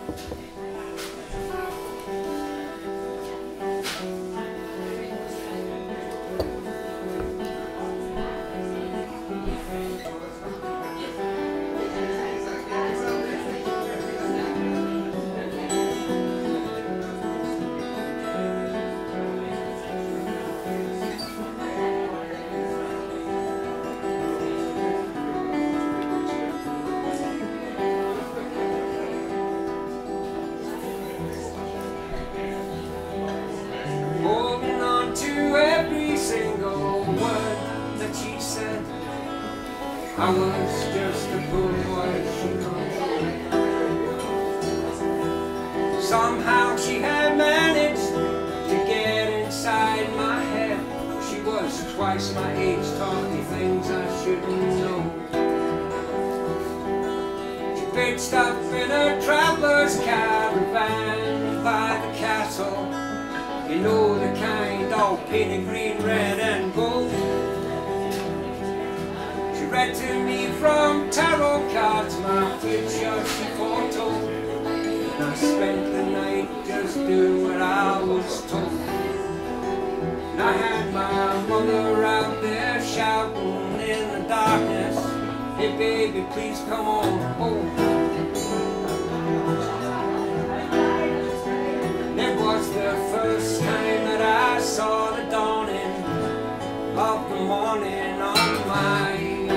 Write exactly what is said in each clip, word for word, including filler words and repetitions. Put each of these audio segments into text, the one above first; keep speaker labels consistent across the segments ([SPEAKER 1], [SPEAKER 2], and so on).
[SPEAKER 1] I was just a poor boy, she controlled. Somehow she had managed to get inside my head. She was twice my age, taught me things I shouldn't know. She pitched up in a traveller's caravan by the castle. You know the kind, all painted green, red and gold. Read to me from tarot cards my future she foretold, and I spent the night just doing what I was told. And I had my mother out there shouting in the darkness, hey baby, please come on home. It was the first time that I saw the dawning of the morning on my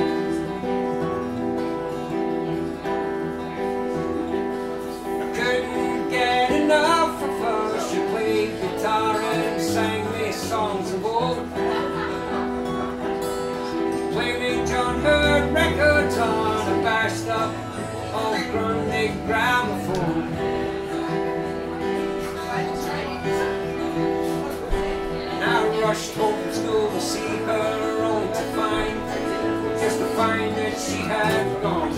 [SPEAKER 1] sang me songs of old. Played me Johnn heard records on a bashed up old Grundig gramophone. And I rushed home from school to see her, only to find, just to find that she had gone.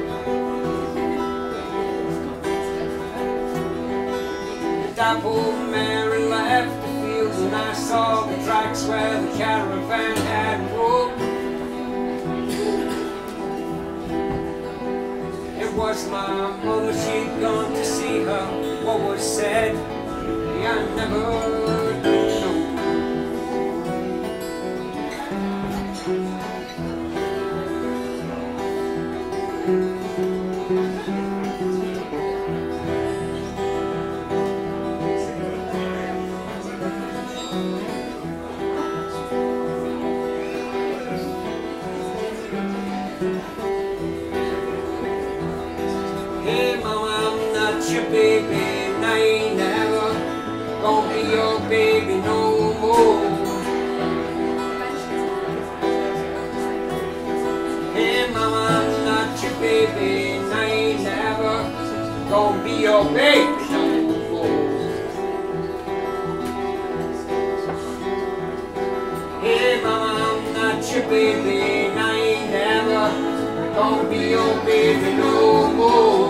[SPEAKER 1] The dappled Mary left, and I saw the tracks where the caravan had rolled. It was my mother, she'd gone to see her. What was said, I never did know. Hey mama, I'm not your baby, and I ain't never gonna be your baby no more. Hey mama, I'm not your baby, and I ain't never gonna be your baby no more. Hey mama, I'm not your baby, and I ain't never gonna be your baby no more.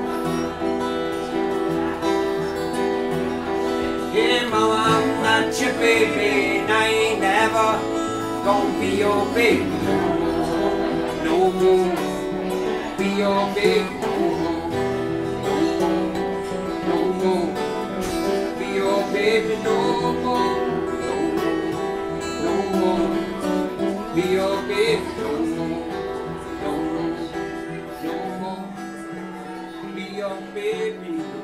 [SPEAKER 1] Yeah, mama, I'm not your baby, and I ain't never gonna be your baby no more. No more, be your baby no more. No more, be your baby no more. No more, be your baby no more. No more, be your baby.